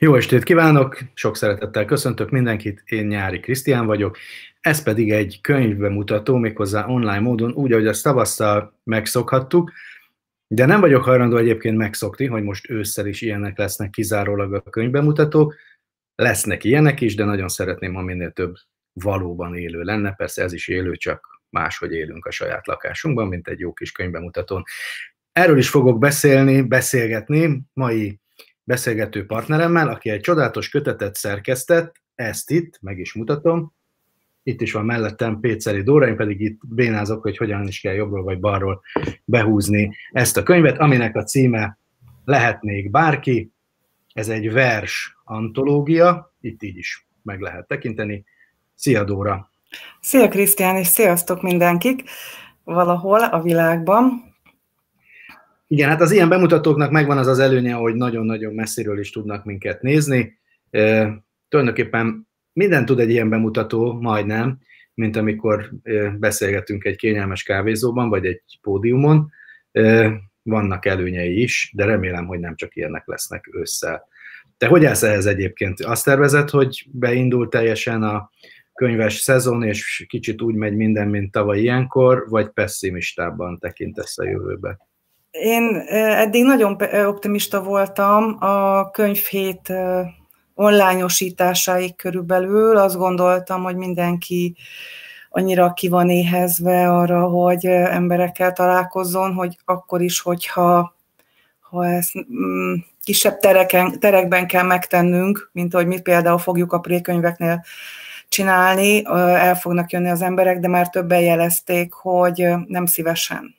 Jó estét kívánok, sok szeretettel köszöntök mindenkit, én Nyári Krisztián vagyok, ez pedig egy könyvbemutató, méghozzá online módon, úgy, ahogy azt tavasszal megszokhattuk, de nem vagyok hajlandó egyébként megszokni, hogy most ősszel is ilyenek lesznek kizárólag a könyvbemutatók, lesznek ilyenek is, de nagyon szeretném, ha minél több valóban élő lenne, persze ez is élő, csak máshogy élünk a saját lakásunkban, mint egy jó kis könyvbemutatón. Erről is fogok beszélgetni mai beszélgető partneremmel, aki egy csodálatos kötetet szerkesztett, ezt itt, meg is mutatom, itt is van mellettem Péceli Dóra, én pedig itt bénázok, hogy hogyan is kell jobbról vagy balról behúzni ezt a könyvet, aminek a címe Lehetnék bárki, ez egy vers antológia, itt így is meg lehet tekinteni. Szia Dóra! Szia Krisztián, és sziasztok mindenkik valahol a világban. Igen, hát az ilyen bemutatóknak megvan az az előnye, hogy nagyon-nagyon messziről is tudnak minket nézni. Tulajdonképpen minden tud egy ilyen bemutató, majdnem, mint amikor beszélgetünk egy kényelmes kávézóban, vagy egy pódiumon. Vannak előnyei is, de remélem, hogy nem csak ilyenek lesznek ősszel. Te hogy állsz ehhez egyébként? Azt tervezed, hogy beindul teljesen a könyves szezon, és kicsit úgy megy minden, mint tavaly ilyenkor, vagy pessimistában tekintesz a jövőbe? Én eddig nagyon optimista voltam a könyvhét online-osításáig körülbelül. Azt gondoltam, hogy mindenki annyira ki van éhezve arra, hogy emberekkel találkozzon, hogy akkor is, hogyha ezt kisebb terekben kell megtennünk, mint ahogy mi például fogjuk a prékönyveknél csinálni, el fognak jönni az emberek, de már többen jelezték, hogy nem szívesen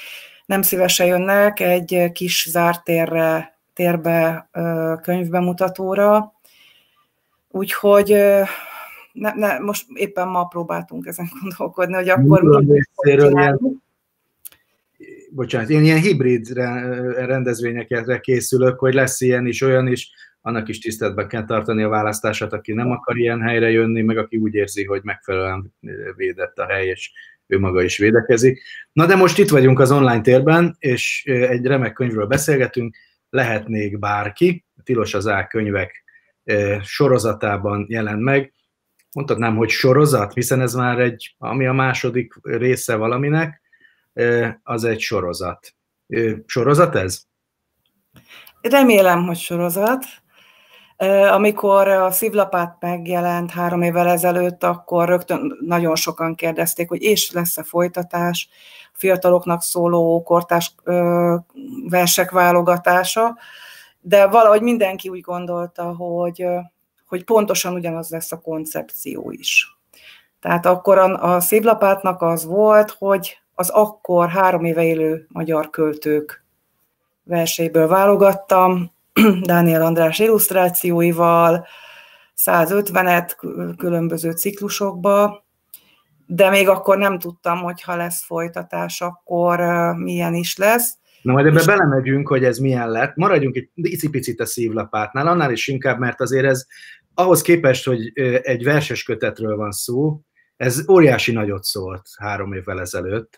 jönnek egy kis zárt térbe könyvbemutatóra. Úgyhogy most éppen ma próbáltunk ezen gondolkodni, hogy akkor Bocsánat, én ilyen hibrid rendezvényekre készülök, hogy lesz ilyen is, olyan is, annak is tiszteletben kell tartani a választását, aki nem akar ilyen helyre jönni, meg aki úgy érzi, hogy megfelelően védett a hely, és ő maga is védekezik. Na de most itt vagyunk az online térben, és egy remek könyvről beszélgetünk, Lehetnék bárki, Tilos az Ág könyvek sorozatában jelent meg. Mondhatnám, hogy sorozat, hiszen ez már ami a második része valaminek, az egy sorozat. Sorozat ez? Remélem, hogy sorozat. Amikor a Szívlapát megjelent 3 évvel ezelőtt, akkor rögtön nagyon sokan kérdezték, hogy és lesz-e folytatás, fiataloknak szóló kortárs versek válogatása, de valahogy mindenki úgy gondolta, hogy pontosan ugyanaz lesz a koncepció is. Tehát akkor a Szívlapátnak az volt, hogy az akkor 3 éve élő magyar költők verséből válogattam, Dániel András illusztrációival, 150-et különböző ciklusokba, de még akkor nem tudtam, hogy ha lesz folytatás, akkor milyen is lesz. Na majd ebbe belemegyünk, hogy ez milyen lett. Maradjunk egy icipicit a Szívlapátnál, annál is inkább, mert azért ez ahhoz képest, hogy egy verses kötetről van szó, ez óriási nagyot szólt 3 évvel ezelőtt,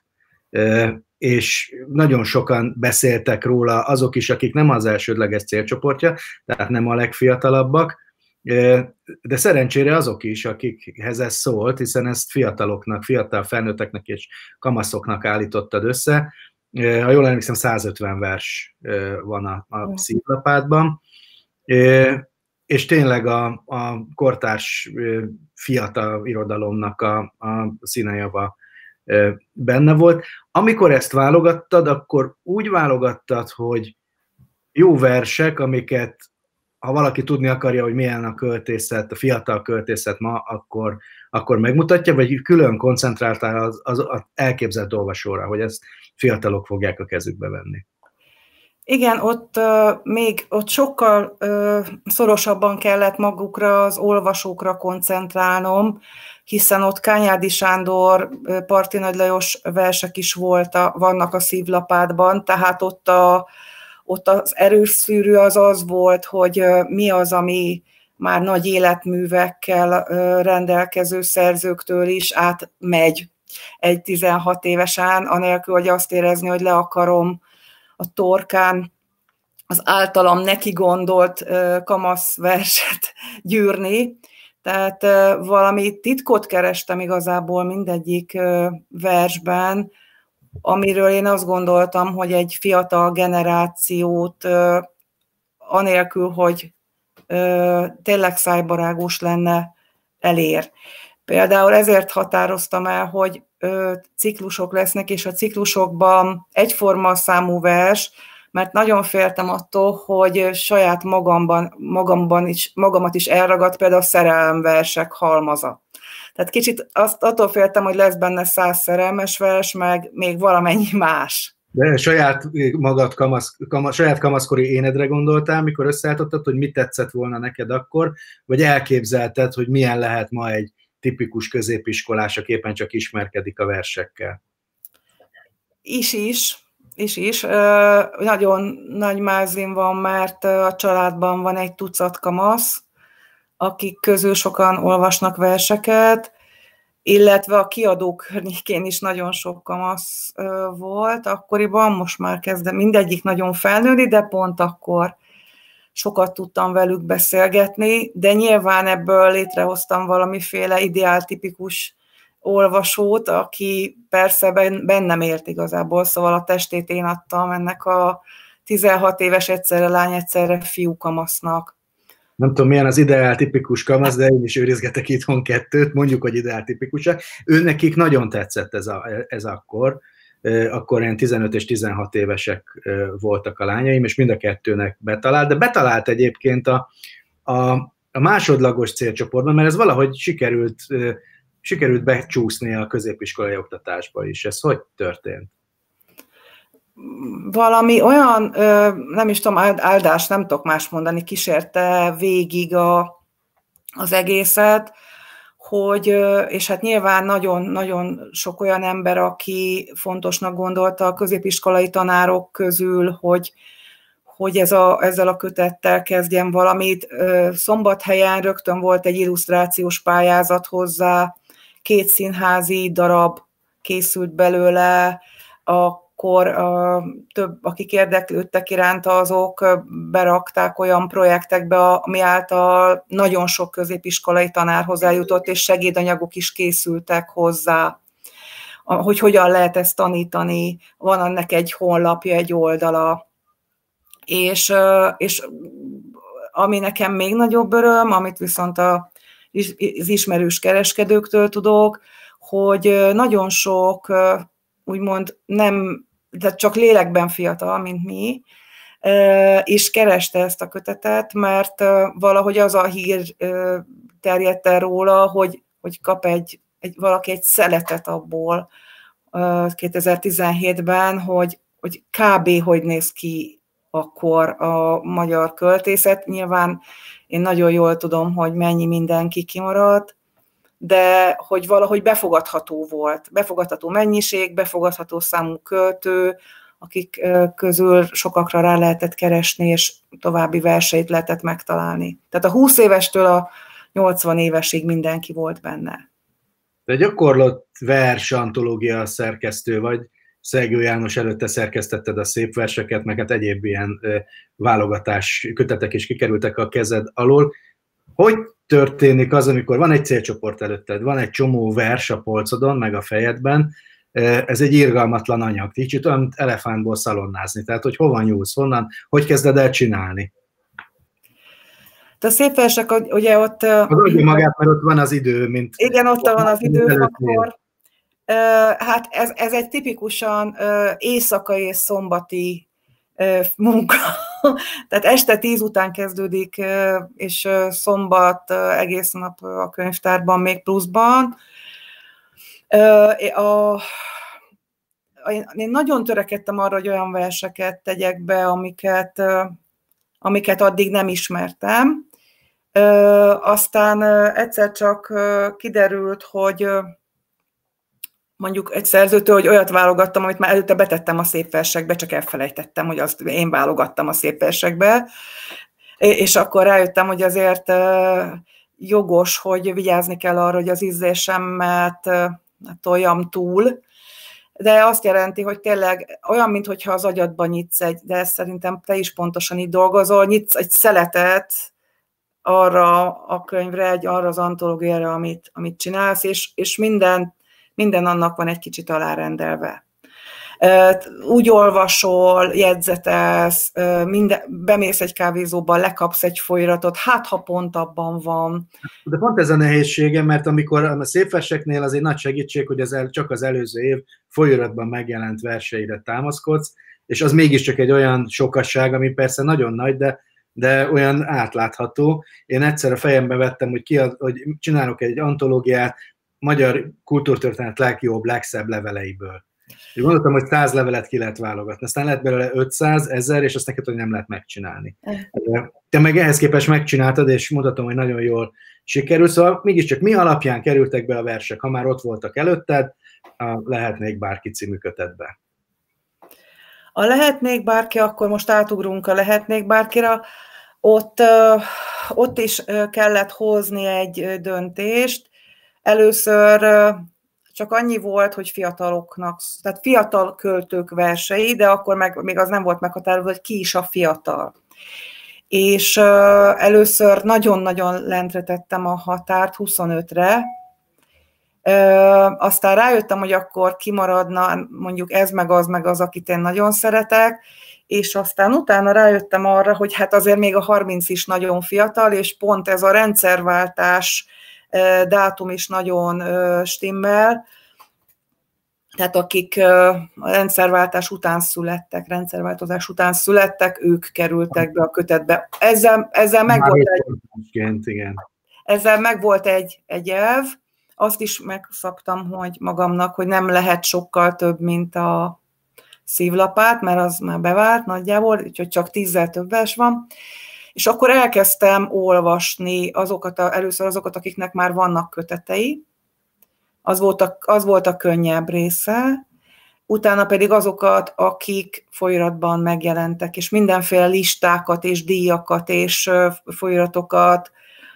és nagyon sokan beszéltek róla, azok is, akik nem az elsődleges célcsoportja, tehát nem a legfiatalabbak, de szerencsére azok is, akikhez ez szólt, hiszen ezt fiataloknak, fiatal felnőtteknek és kamaszoknak állítottad össze. Ha jól emlékszem, 150 vers van a Szívlapátban, és tényleg a kortárs fiatal irodalomnak a színejava benne volt. Amikor ezt válogattad, akkor úgy válogattad, hogy jó versek, amiket ha valaki tudni akarja, hogy milyen a költészet, a fiatal költészet ma, akkor megmutatja, vagy külön koncentráltál az elképzelt olvasóra, hogy ezt fiatalok fogják a kezükbe venni. Igen, ott sokkal szorosabban kellett magukra, az olvasókra koncentrálnom, hiszen ott Kányádi Sándor, Parti Nagy Lajos versek is vannak a Szívlapátban, tehát ott az erős szűrő az volt, hogy mi az, ami már nagy életművekkel rendelkező szerzőktől is átmegy egy 16 évesen, anélkül, hogy azt érezni, hogy le akarom a torkán az általam neki gondolt kamasz verset gyűrni, tehát valami titkot kerestem igazából mindegyik versben, amiről én azt gondoltam, hogy egy fiatal generációt anélkül, hogy tényleg szájbarágos lenne, elér. Például ezért határoztam el, hogy ciklusok lesznek, és a ciklusokban egyforma számú vers, mert nagyon féltem attól, hogy saját magamat is elragad például a szerelemversek halmaza. Tehát kicsit attól féltem, hogy lesz benne 100 szerelmes vers, meg még valamennyi más. De saját saját kamaszkori énedre gondoltál, mikor összeálltottad, hogy mit tetszett volna neked akkor, vagy elképzelted, hogy milyen lehet ma egy tipikus középiskolás, aki éppen csak ismerkedik a versekkel? Is. Nagyon nagy mázlim van, mert a családban van egy tucat kamasz, akik közül sokan olvasnak verseket, illetve a kiadó környékén is nagyon sok kamasz volt akkoriban, most már kezdem mindegyik nagyon felnőni, de pont akkor sokat tudtam velük beszélgetni, de nyilván ebből létrehoztam valamiféle ideáltipikus olvasót, aki persze bennem élt igazából, szóval a testét én adtam ennek a 16 éves egyszerre lány, egyszerre fiú kamasznak. Nem tudom, milyen az ideál tipikus kamasz, de én is őrizgetek itthon kettőt, mondjuk, hogy ideál tipikusak. Nekik nagyon tetszett ez akkor. Akkor ilyen 15 és 16 évesek voltak a lányaim, és mind a kettőnek betalált, de betalált egyébként a másodlagos célcsoportban, mert ez valahogy sikerült becsúszni a középiskolai oktatásba is. Ez hogy történt? Valami olyan, nem is tudom, áldás, nem tudok más mondani, kísérte végig az egészet, hogy, és hát nyilván nagyon-nagyon sok olyan ember, aki fontosnak gondolta a középiskolai tanárok közül, hogy ezzel a kötettel kezdjen valamit. Szombathelyen rögtön volt egy illusztrációs pályázat hozzá, 2 színházi darab készült belőle, akkor több, akik érdeklődtek iránta, azok berakták olyan projektekbe, ami által nagyon sok középiskolai tanár hozzájutott, és segédanyagok is készültek hozzá, hogy hogyan lehet ezt tanítani. Van annak egy honlapja, egy oldala. És ami nekem még nagyobb öröm, amit viszont az ismerős kereskedőktől tudok, hogy nagyon sok, úgymond nem, de csak lélekben fiatal, mint mi, és kereste ezt a kötetet, mert valahogy az a hír terjedt el róla, hogy kap valaki egy szeletet abból 2017-ben, hogy kb. Hogy néz ki akkor a magyar költészet. Nyilván én nagyon jól tudom, hogy mennyi mindenki kimaradt, de hogy valahogy befogadható volt. Befogadható mennyiség, befogadható számú költő, akik közül sokakra rá lehetett keresni, és további verseit lehetett megtalálni. Tehát a 20 évestől a 80 évesig mindenki volt benne. De gyakorlott vers antológia szerkesztő vagy, Szegő János előtte szerkesztetted a szép verseket, meg hát egyéb ilyen válogatás kötetek is kikerültek a kezed alól. Hogy történik az, amikor van egy célcsoport előtted, van egy csomó vers a polcodon, meg a fejedben, ez egy irgalmatlan anyag, kicsit olyan elefántból szalonnázni, tehát hogy hova nyúlsz, honnan, hogy kezded el csinálni? A szép versek, ugye ott... Az adja magát, mert ott van az idő, mint... Igen, ott van az időfaktor. Hát ez egy tipikusan éjszakai és szombati munka. Tehát este 10 után kezdődik, és szombat egész nap a könyvtárban, még pluszban. Én nagyon törekedtem arra, hogy olyan verseket tegyek be, amiket addig nem ismertem. Aztán egyszer csak kiderült, hogy mondjuk egy szerzőtől, hogy olyat válogattam, amit már előtte betettem a szép versekbe, csak elfelejtettem, hogy azt én válogattam a szép versekbe, és akkor rájöttem, hogy azért jogos, hogy vigyázni kell arra, hogy az ízlésemet toljam túl, de azt jelenti, hogy tényleg olyan, mintha az agyadban nyitsz de ezt szerintem te is pontosan így dolgozol, nyitsz egy szeletet arra a könyvre, arra az antológiára, amit csinálsz, és minden annak van egy kicsit alárendelve. Úgy olvasol, jegyzetelsz, bemész egy kávézóba, lekapsz egy folyiratot, hát ha pont abban van. De pont ez a nehézsége, mert amikor a szépverseknél az egy nagy segítség, hogy csak az előző év folyiratban megjelent verseire támaszkodsz, és az mégiscsak egy olyan sokasság, ami persze nagyon nagy, de olyan átlátható. Én egyszer a fejembe vettem, hogy csinálok egy antológiát magyar kultúrtörténet legjobb, legszebb leveleiből. És gondoltam, hogy 100 levelet ki lehet válogatni. Aztán lehet belőle 500, 1000, és azt neked, hogy nem lehet megcsinálni. Te meg ehhez képest megcsináltad, és mutatom, hogy nagyon jól sikerült. Szóval mégiscsak mi alapján kerültek be a versek? Ha már ott voltak előtted, Lehetnék bárki című kötetbe. A Lehetnék bárki, akkor most átugrunk a Lehetnék bárkira. Ott is kellett hozni egy döntést. Először csak annyi volt, hogy fiataloknak, tehát fiatal költők versei, de akkor még az nem volt meghatározva, hogy ki is a fiatal. És először nagyon-nagyon lentre tettem a határt 25-re, aztán rájöttem, hogy akkor kimaradna mondjuk ez meg az, akit én nagyon szeretek, és aztán utána rájöttem arra, hogy hát azért még a 30 is nagyon fiatal, és pont ez a rendszerváltás dátum is nagyon stimmel, tehát akik a rendszerváltás után születtek, rendszerváltozás után születtek, ők kerültek be a kötetbe. Ezzel megvolt egy elv, azt is megszabtam, hogy magamnak, hogy nem lehet sokkal több, mint a Szívlapát, mert az már bevált nagyjából, úgyhogy csak 10-zel több vers van. És akkor elkezdtem olvasni először azokat, akiknek már vannak kötetei, az volt a könnyebb része, utána pedig azokat, akik folyiratban megjelentek, és mindenféle listákat, és díjakat, és folyiratokat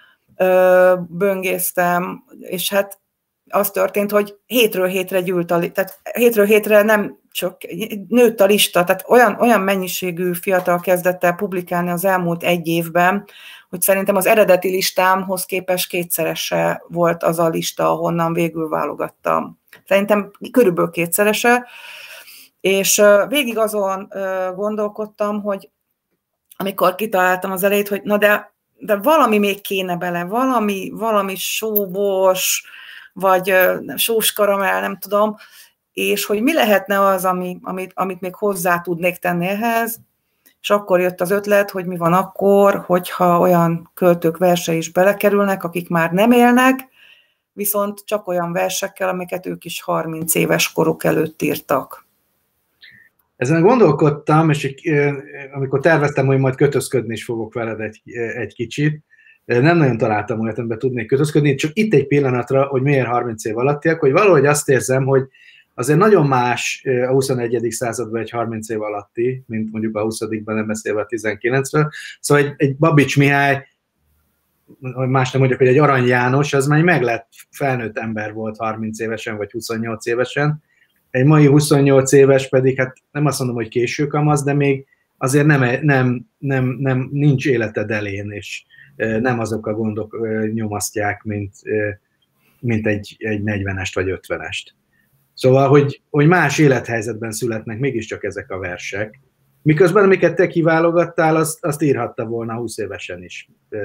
böngésztem, és hát az történt, hogy hétről hétre tehát hétről hétre nem csak nőtt a lista, tehát olyan mennyiségű fiatal kezdett el publikálni az elmúlt egy évben, hogy szerintem az eredeti listámhoz képest kétszerese volt az a lista, ahonnan végül válogattam. Szerintem körülbelül kétszerese, és végig azon gondolkodtam, hogy amikor kitaláltam az elejét, hogy na de valami még kéne bele, valami sóbors, vagy sós karamell, nem tudom, és hogy mi lehetne az, amit még hozzá tudnék tenni ehhez, és akkor jött az ötlet, hogy mi van akkor, hogyha olyan költők versei is belekerülnek, akik már nem élnek, viszont csak olyan versekkel, amiket ők is 30 éves koruk előtt írtak. Ezen gondolkodtam, és amikor terveztem, hogy majd kötözködni is fogok veled egy kicsit, nem nagyon találtam olyat, amiben tudnék kötözködni, csak itt egy pillanatra, hogy miért 30 év alattiak, hogy valahogy azt érzem, hogy azért nagyon más a 21. században egy 30 év alatti, mint mondjuk a 20-ban, nem beszélve a 19-ről. Szóval egy Babics Mihály, hogy más nem mondjak, hogy egy Arany János, az már meglett felnőtt ember volt 30 évesen, vagy 28 évesen. Egy mai 28 éves pedig, hát nem azt mondom, hogy késő kamasz, de még azért nem nincs életed elén, és nem azok a gondok nyomasztják, mint egy 40-est vagy 50-est. Szóval, hogy más élethelyzetben születnek mégiscsak ezek a versek, miközben amiket te kiválogattál, azt írhatta volna 20 évesen is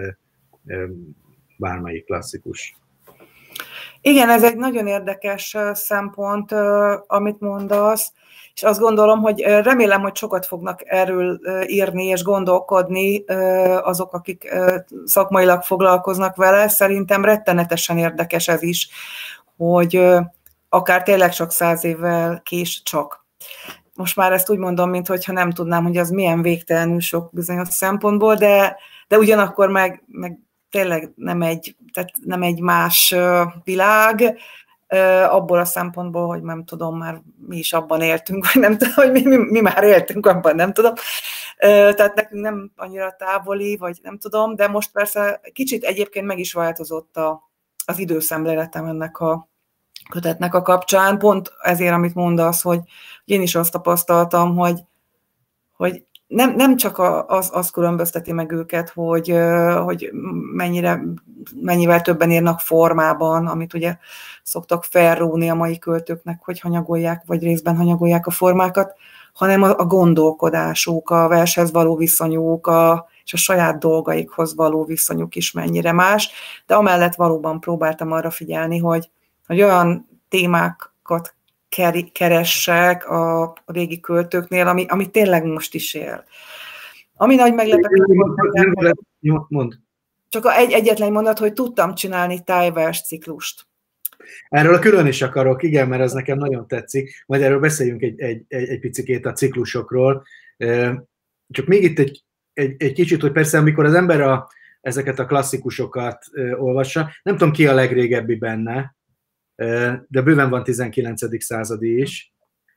bármelyik klasszikus. Igen, ez egy nagyon érdekes szempont, amit mondasz, és azt gondolom, hogy remélem, hogy sokat fognak erről írni és gondolkodni azok, akik szakmailag foglalkoznak vele. Szerintem rettenetesen érdekes ez is, hogy akár tényleg csak 100 évvel csak. Most már ezt úgy mondom, mintha nem tudnám, hogy az milyen végtelenül sok bizonyos szempontból, de ugyanakkor meg tényleg nem egy más világ, abból a szempontból, hogy nem tudom, már mi is abban éltünk, vagy nem tudom, hogy mi már éltünk abban, nem tudom. Tehát nekünk nem annyira távoli, vagy nem tudom, de most persze kicsit egyébként meg is változott az időszemléletem ennek a kötetnek a kapcsán, pont ezért, amit mondasz, hogy én is azt tapasztaltam, hogy nem csak az különbözteti meg őket, hogy mennyivel többen írnak formában, amit ugye szoktak felróni a mai költőknek, hogy hanyagolják, vagy részben hanyagolják a formákat, hanem a gondolkodásuk, a vershez való viszonyuk, és a saját dolgaikhoz való viszonyuk is mennyire más. De amellett valóban próbáltam arra figyelni, hogy olyan témákat keressek a régi költőknél, ami tényleg most is él. Ami nagy meglepetés volt, csak egyetlen mondat, hogy tudtam csinálni tájvers ciklust. Erről külön is akarok, igen, mert ez nekem nagyon tetszik. Majd erről beszéljünk egy picikét a ciklusokról. Csak még itt egy kicsit, hogy persze, amikor az ember ezeket a klasszikusokat olvassa, nem tudom ki a legrégebbi benne, de bőven van 19. századi is,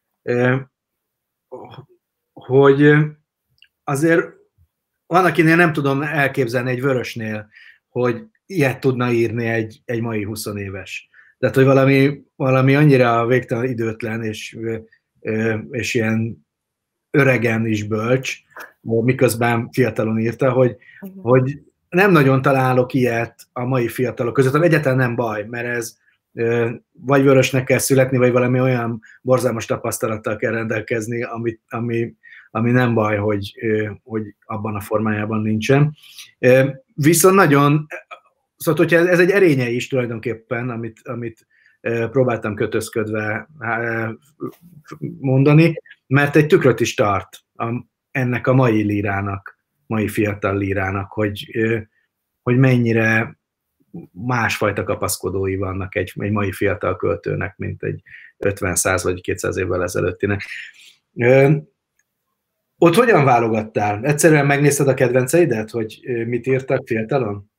hogy azért van, akinél nem tudom elképzelni egy Vörösnél, hogy ilyet tudna írni egy mai 20 éves. Tehát, hogy valami annyira végtelen időtlen, és ilyen öregen is bölcs, miközben fiatalon írta, hogy nem nagyon találok ilyet a mai fiatalok között, ami egyáltalán nem baj, mert ez vagy Vörösnek kell születni, vagy valami olyan borzalmas tapasztalattal kell rendelkezni, ami nem baj, hogy abban a formájában nincsen. Viszont nagyon, szóval hogyha ez egy erénye is tulajdonképpen, amit próbáltam kötözködve mondani, mert egy tükröt is tart ennek a mai lírának, mai fiatal lírának, hogy mennyire másfajta kapaszkodói vannak egy mai fiatal költőnek, mint egy 50-100 vagy 200 évvel ezelőttinek. Ott hogyan válogattál? Egyszerűen megnézted a kedvenceidet, hogy mit írtak fiatalon?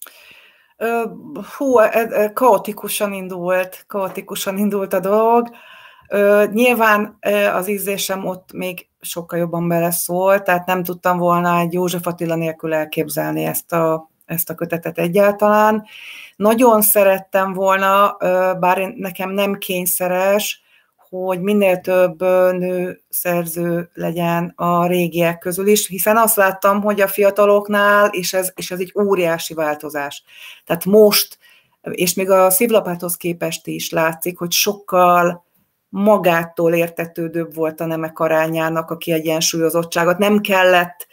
Kaotikusan indult a dolog. Nyilván az ízlésem ott még sokkal jobban beleszól, tehát nem tudtam volna egy József Attila nélkül elképzelni ezt a kötetet egyáltalán. Nagyon szerettem volna, bár nekem nem kényszeres, hogy minél több nő szerző legyen a régiek közül is, hiszen azt láttam, hogy a fiataloknál, és ez egy óriási változás. Tehát most, és még a szívlapáthoz képest is látszik, hogy sokkal magától értetődőbb volt a nemek arányának a kiegyensúlyozottságot. Nem kellett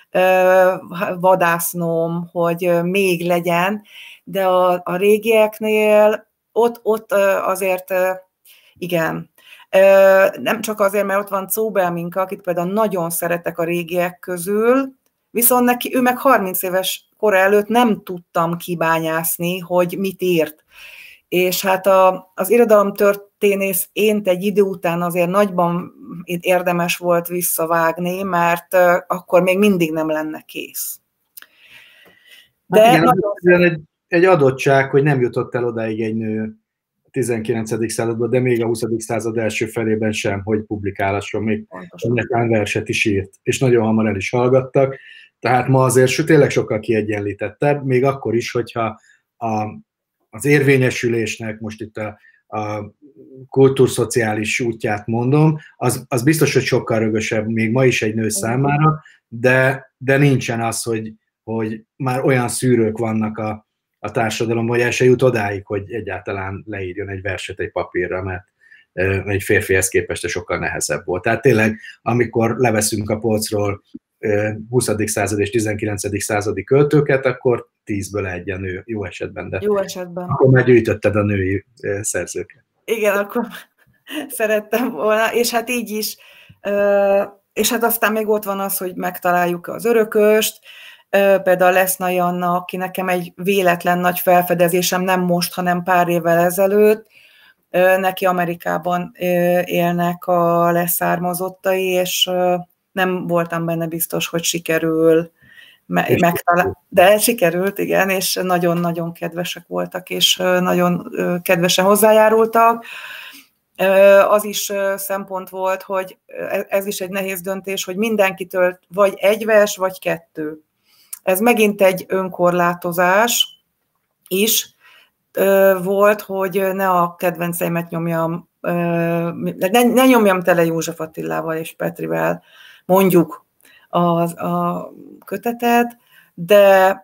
vadásznom, hogy még legyen, de a régieknél ott azért igen. Nem csak azért, mert ott van Czóbelminka, akit például nagyon szeretek a régiek közül, viszont ő meg 30 éves kora előtt nem tudtam kibányászni, hogy mit írt. És hát az irodalomtörténészként egy idő után azért nagyban érdemes volt visszavágni, mert akkor még mindig nem lenne kész. De hát igen, egy adottság, hogy nem jutott el odáig egy nő a 19. században, de még a 20. század első felében sem, hogy publikálhasson, még egyetlen verset is írt, és nagyon hamar el is hallgattak. Tehát ma azért tényleg sokkal kiegyenlítettebb, még akkor is, hogyha az érvényesülésnek, most itt a kultúrszociális útját mondom, az biztos, hogy sokkal rögösebb még ma is egy nő számára, de nincsen az, hogy már olyan szűrők vannak a társadalomban, hogy el se jut odáig, hogy egyáltalán leírjon egy verset egy papírra, mert egy férfihez képest sokkal nehezebb volt. Tehát tényleg, amikor leveszünk a polcról 20. század és 19. századi költőket, akkor 10-ből egy a nő, jó esetben, de jó esetben. Akkor már gyűjtötted a női szerzőket. Igen, akkor szerettem volna, és hát így is, és hát aztán még ott van az, hogy megtaláljuk az örököst, például Lesznai Anna, aki nekem egy véletlen nagy felfedezésem, nem most, hanem pár évvel ezelőtt, neki Amerikában élnek a leszármazottai, és nem voltam benne biztos, hogy sikerül megtalálni. De sikerült, igen, és nagyon-nagyon kedvesek voltak, és nagyon kedvesen hozzájárultak. Az is szempont volt, hogy ez is egy nehéz döntés, hogy mindenkitől vagy egy vers, vagy kettő. Ez megint egy önkorlátozás is, volt, hogy ne a kedvenceimet nyomjam, ne nyomjam tele József Attilával és Petrivel, mondjuk a kötetet, de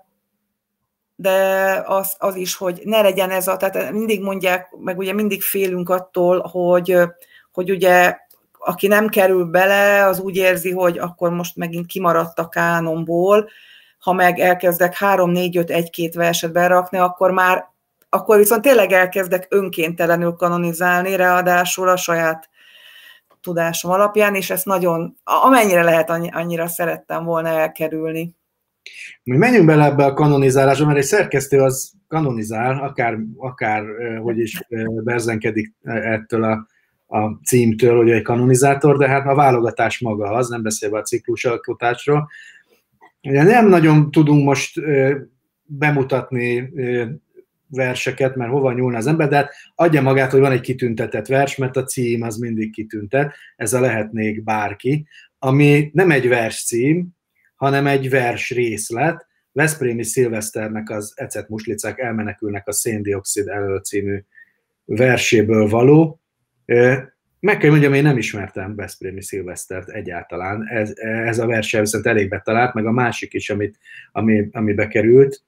az is, hogy ne legyen ez tehát mindig mondják, meg ugye mindig félünk attól, hogy ugye aki nem kerül bele, az úgy érzi, hogy akkor most megint kimaradt a kánonból, ha meg elkezdek 3, 4, 5, 1-2 verset berakni, akkor viszont tényleg elkezdek önkéntelenül kanonizálni, ráadásul a saját tudásom alapján, és ezt nagyon, amennyire lehet, annyira szerettem volna elkerülni. Menjünk bele ebbe a kanonizálásba, mert egy szerkesztő az kanonizál, akár hogy is berzenkedik ettől a címtől, hogy egy kanonizátor, de hát a válogatás maga az, nem beszélve a ciklusalkotásról. Ugye nem nagyon tudunk most bemutatni verseket, mert hova nyúlna az ember, de hát adja magát, hogy van egy kitüntetett vers, mert a cím az mindig kitüntet, ez a lehetnék bárki, ami nem egy vers cím, hanem egy vers részlet. Veszprémi Szilveszternek az Ecet muslicák elmenekülnek a széndioxid elől című verséből való. Meg kell mondjam, én nem ismertem Veszprémi Szilvesztert egyáltalán. Ez a vers viszont elég betalált, meg a másik is, ami bekerült.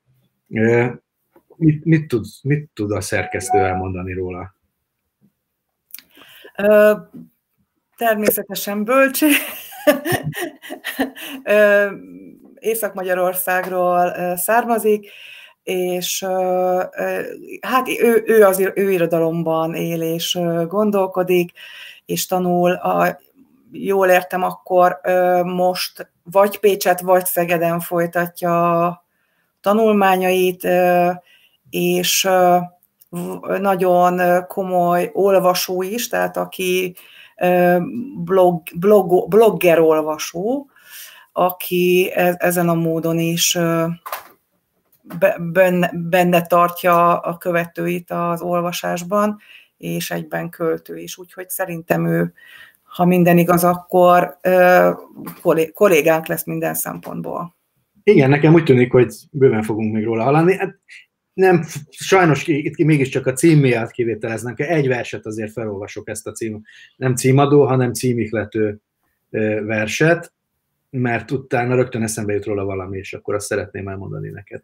Mit tud a szerkesztő elmondani róla? Természetesen bölcs. Észak-Magyarországról származik, és hát ő irodalomban él és gondolkodik, és tanul. Jól értem, akkor most vagy Pécset, vagy Szegeden folytatja tanulmányait, és nagyon komoly olvasó is, tehát aki blogger olvasó, aki ezen a módon is benne tartja a követőit az olvasásban, és egyben költő is. Úgyhogy szerintem ő, ha minden igaz, akkor kollégánk lesz minden szempontból. Igen, nekem úgy tűnik, hogy bőven fogunk még róla hallani. Hát nem, sajnos itt mégiscsak a cím miatt kivételeznek. Egy verset azért felolvasok ezt a nem címadó, hanem címihlető verset, mert utána rögtön eszembe jut róla valami, és akkor azt szeretném elmondani neked.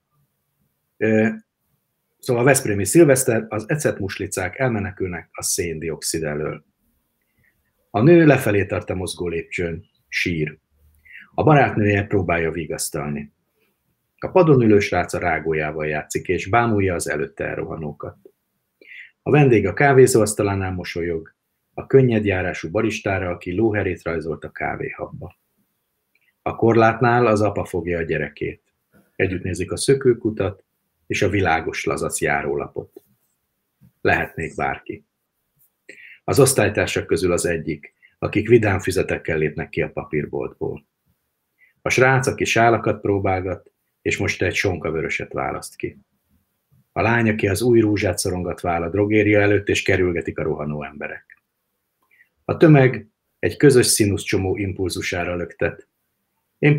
Szóval a Veszprémi Szilveszter, az Ecet muslicák elmenekülnek a széndioxid elől. A nő lefelé tart a mozgó lépcsőn, sír. A barátnője próbálja vigasztalni. A padon ülő srác a rágójával játszik, és bámulja az előtte elrohanókat. A vendég a kávézóasztalánál mosolyog, a könnyedjárású baristára, aki lóherét rajzolt a kávéhabba. A korlátnál az apa fogja a gyerekét. Együtt nézik a szökőkutat és a világos lazac járólapot. Lehetnék bárki. Az osztálytársak közül az egyik, akik vidám füzetekkel lépnek ki a papírboltból. A srác, aki sálakat próbálgat, és most egy sonkavöröset választ ki. A lány, aki az új rúzsát szorongatva áll a drogéria előtt, és kerülgetik a rohanó emberek. A tömeg egy közös színuszcsomó impulzusára löktet. Én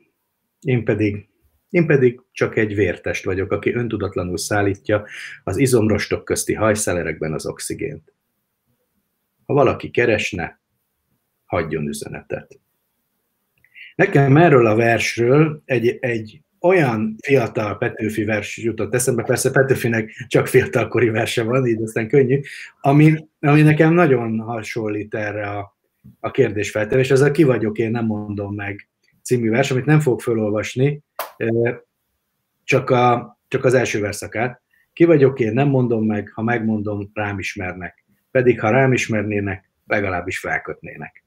pedig csak egy vértest vagyok, aki öntudatlanul szállítja az izomrostok közti hajszelerekben az oxigént. Ha valaki keresne, hagyjon üzenetet. Nekem erről a versről egy olyan fiatal Petőfi vers jutott eszembe, persze Petőfinek csak fiatalkori verse van, így aztán könnyű, ami nekem nagyon hasonlít erre a kérdésfeltevés. Ez a Ki vagyok én, nem mondom meg című vers, amit nem fogok felolvasni, csak az első verszakát. Ki vagyok én, nem mondom meg, ha megmondom, rám ismernek. Pedig ha rám ismernének, legalábbis felkötnének.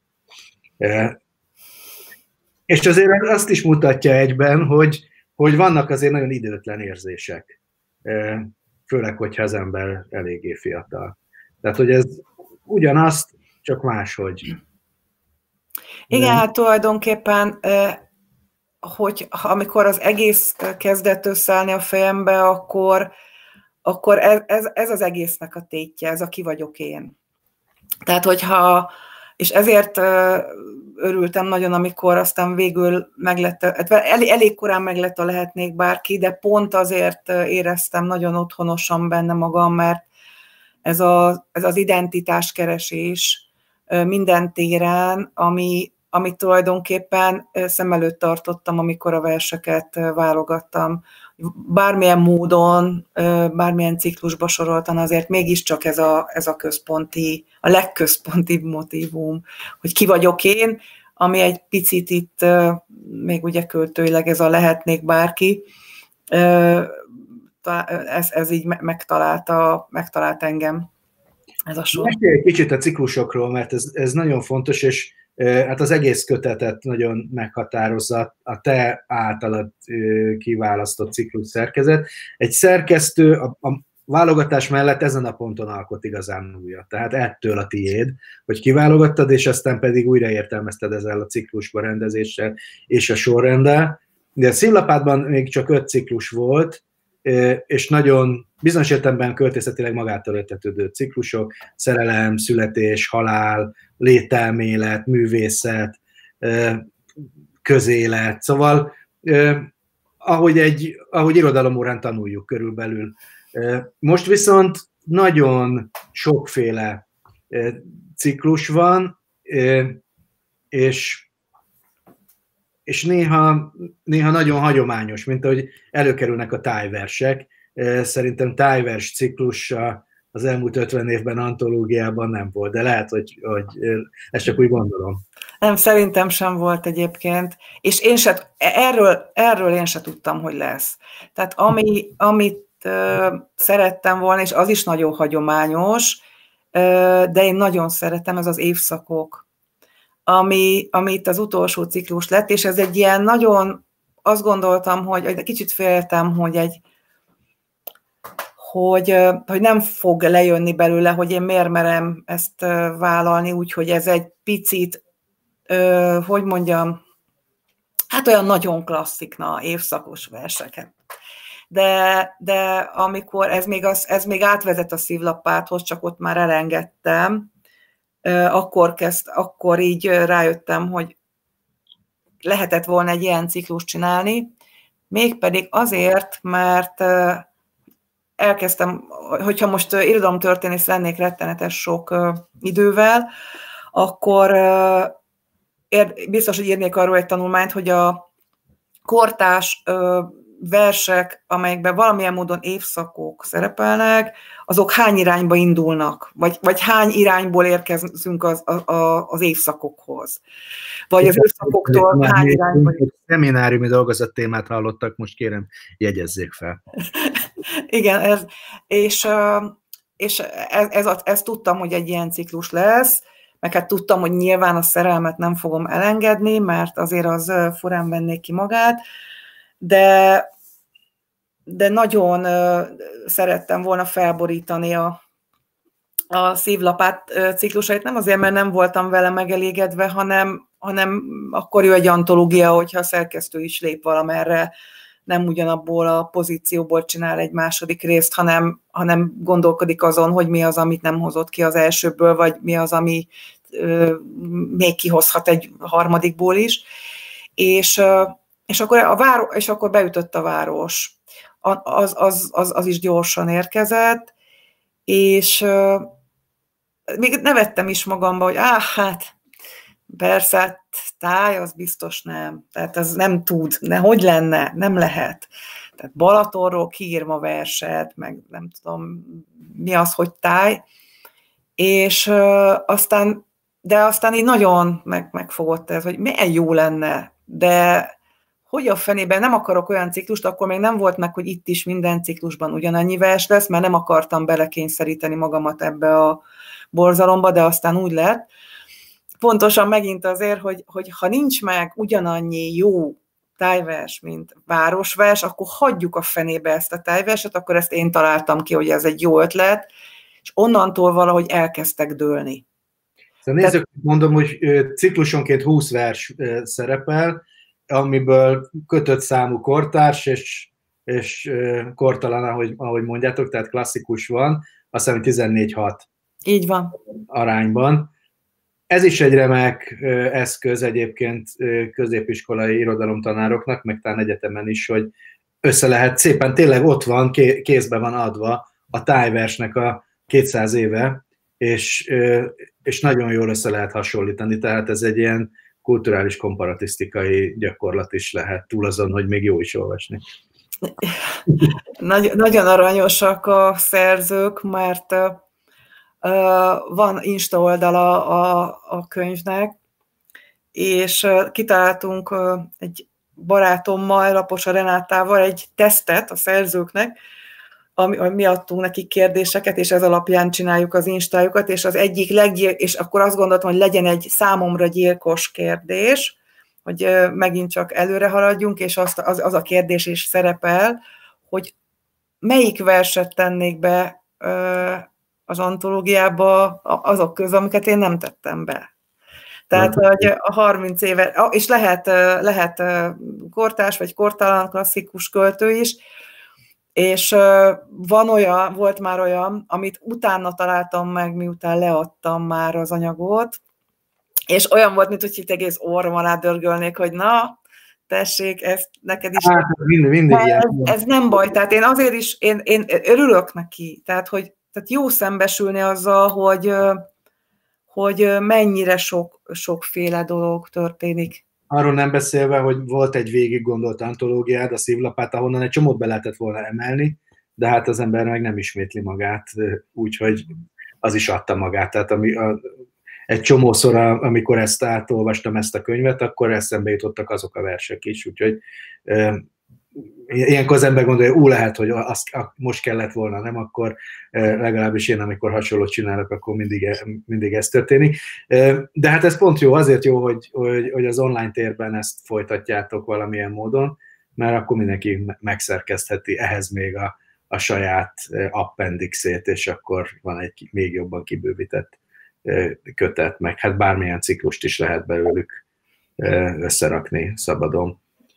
És azért azt is mutatja egyben, hogy vannak azért nagyon időtlen érzések. Főleg, hogyha az ember eléggé fiatal. Tehát, hogy ez ugyanazt, csak máshogy. Igen, hát tulajdonképpen, hogy amikor az egész kezdett összeállni a fejembe, akkor ez az egésznek a tétje, ez a ki vagyok én. Tehát, hogyha És ezért örültem nagyon, amikor aztán végül elég korán meglett a Lehetnék bárki, de pont azért éreztem nagyon otthonosan benne magam, mert ez az identitáskeresés minden téren, amit tulajdonképpen szem előtt tartottam, amikor a verseket válogattam. Bármilyen módon, bármilyen ciklusba soroltan, azért mégiscsak ez a központi, a legközpontibb motívum, hogy ki vagyok én, ami egy picit itt, még ugye költőileg ez a Lehetnék bárki, ez így megtalált engem, ez a sor. Mesélj egy kicsit a ciklusokról, mert ez nagyon fontos, és hát az egész kötetet nagyon meghatározza a te általad kiválasztott ciklus szerkezet. Egy szerkesztő a válogatás mellett ezen a ponton alkot igazán újat. Tehát ettől a tiéd, hogy kiválogattad, és aztán pedig újra értelmezted ezzel a ciklusba rendezéssel és a sorrenddel. De a Szívlapátban még csak 5 ciklus volt, és nagyon bizonyos értelemben költészetileg magától értetődő ciklusok, szerelem, születés, halál, lételmélet, művészet, közélet, szóval ahogy irodalomórán tanuljuk körülbelül. Most viszont nagyon sokféle ciklus van, és néha nagyon hagyományos, mint ahogy előkerülnek a tájversek. Szerintem tájvers ciklus az elmúlt 50 évben antológiában nem volt, de lehet, hogy ezt csak úgy gondolom. Nem, szerintem sem volt egyébként, és erről én se tudtam, hogy lesz. Tehát amit szerettem volna, és az is nagyon hagyományos, de én nagyon szeretem, ez az évszakok, ami itt az utolsó ciklus lett, és ez egy ilyen nagyon, azt gondoltam, hogy kicsit féltem, hogy nem fog lejönni belőle, hogy én miért merem ezt vállalni, úgyhogy ez egy picit, hogy mondjam, hát olyan nagyon klasszikna évszakos verseket. De amikor ez még átvezet a Szívlapáthoz, csak ott már elengedtem, akkor így rájöttem, hogy lehetett volna egy ilyen ciklust csinálni, mégpedig azért, mert elkezdtem, hogyha most irodalomtörténész lennék rettenetes sok idővel, akkor biztos, hogy írnék arról egy tanulmányt, hogy a kortárs versek, amelyekben valamilyen módon évszakok szerepelnek, azok hány irányba indulnak, vagy hány irányból érkezünk az évszakokhoz. Vagy az évszakoktól hány irányba. Szemináriumi dolgozat témát hallottak, most kérem, jegyezzék fel. Igen, és ezt tudtam, hogy egy ilyen ciklus lesz, meg hát tudtam, hogy nyilván a szerelmet nem fogom elengedni, mert azért az furán vennék ki magát, de nagyon szerettem volna felborítani a Szívlapát ciklusait, nem azért, mert nem voltam vele megelégedve, hanem akkor jó egy antológia, hogyha a szerkesztő is lép valamerre, nem ugyanabból a pozícióból csinál egy második részt, hanem gondolkodik azon, hogy mi az, amit nem hozott ki az elsőből, vagy mi az, ami még kihozhat egy harmadikból is. És akkor beütött a város. Az is gyorsan érkezett, és még nevettem is magamba, hogy hát persze, táj, az biztos nem. Tehát az nem tud, hogy lenne, nem lehet. Tehát Balatonról kiír ma verset, meg nem tudom, mi az, hogy táj. És aztán így nagyon megfogott ez, hogy milyen jó lenne, de hogy a fenében nem akarok olyan ciklust, akkor még nem volt meg, hogy itt is minden ciklusban ugyanannyi vers lesz, mert nem akartam belekényszeríteni magamat ebbe a borzalomba, de aztán úgy lett. Pontosan megint azért, hogy ha nincs meg ugyanannyi jó tájvers, mint városvers, akkor hagyjuk a fenébe ezt a tájverset, akkor ezt én találtam ki, hogy ez egy jó ötlet, és onnantól valahogy elkezdtek dőlni. Szóval nézzük, mondom, hogy ciklusonként 20 vers szerepel, amiből kötött számú kortárs és kortalan, ahogy mondjátok, tehát klasszikus van, azt hiszem 14-6 így van arányban. Ez is egy remek eszköz egyébként középiskolai irodalomtanároknak, meg talán egyetemen is, hogy össze lehet szépen, tényleg ott van, kézbe van adva a tájversnek a 200 éve, és nagyon jól össze lehet hasonlítani, tehát ez egy ilyen kulturális komparatisztikai gyakorlat is lehet, túl azon, hogy még jó is olvasni. Nagyon aranyosak a szerzők, mert van Insta oldala a könyvnek, és kitaláltunk egy barátommal, Laposa Renátával egy tesztet a szerzőknek, mi adtunk nekik kérdéseket, és ez alapján csináljuk az instájukat, és az egyik és akkor azt gondoltam, hogy legyen egy számomra gyilkos kérdés, hogy megint csak előre haladjunk, és az a kérdés is szerepel, hogy melyik verset tennék be az antológiába azok közül, amiket én nem tettem be. Tehát, hogy a 30 éve, és lehet kortárs vagy kortalan klasszikus költő is, és volt már olyan, amit utána találtam meg, miután leadtam már az anyagot, és olyan volt, mint hogy itt egész orrom alá dörgölnék, hogy na, tessék, ez neked is. Hát, mindig ez nem baj, tehát én azért is, én örülök neki, tehát jó szembesülni azzal, hogy mennyire sokféle dolog történik. Arról nem beszélve, hogy volt egy végig gondolt antológiád, a Szívlapát, ahonnan egy csomót be lehetett volna emelni, de hát az ember meg nem ismétli magát, úgyhogy az is adta magát. Tehát egy csomószor, amikor átolvastam ezt a könyvet, akkor eszembe jutottak azok a versek is, úgyhogy ilyenkor az ember gondolja, lehet, hogy most kellett volna, nem, akkor legalábbis én, amikor hasonlót csinálok, akkor mindig ez történik. De hát ez pont jó, azért jó, hogy az online térben ezt folytatjátok valamilyen módon, mert akkor mindenki megszerkesztheti ehhez még a saját appendixét, és akkor van egy még jobban kibővített kötet, meg hát bármilyen ciklust is lehet belőlük összerakni szabadon.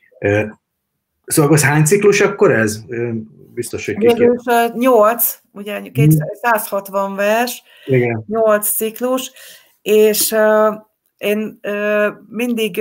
Szóval az hány ciklus akkor ez? Biztos, hogy végül 8, ugye 160 vers, igen. 8 ciklus, és én mindig